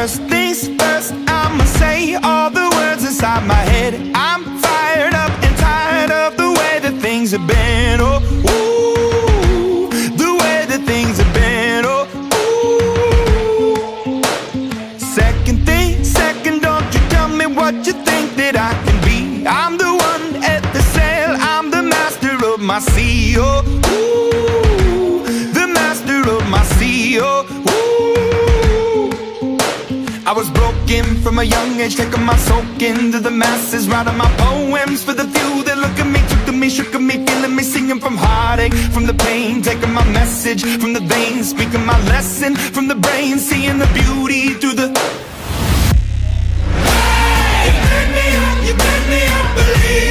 First things first, I'ma say all the words inside my head. I'm fired up and tired of the way that things have been. Oh, ooh, the way that things have been. Oh, ooh. Second thing, second, don't you tell me what you think that I can be. I'm the one at the sail, I'm the master of my sea. Oh, ooh, the master of my sea. Oh, ooh. I was broken from a young age, taking my soak into the masses, writing my poems for the few that look at me, took to me, shook at me, feeling me, singing from heartache, from the pain, taking my message from the veins, speaking my lesson from the brain, seeing the beauty through the... Hey! You made me up, believe.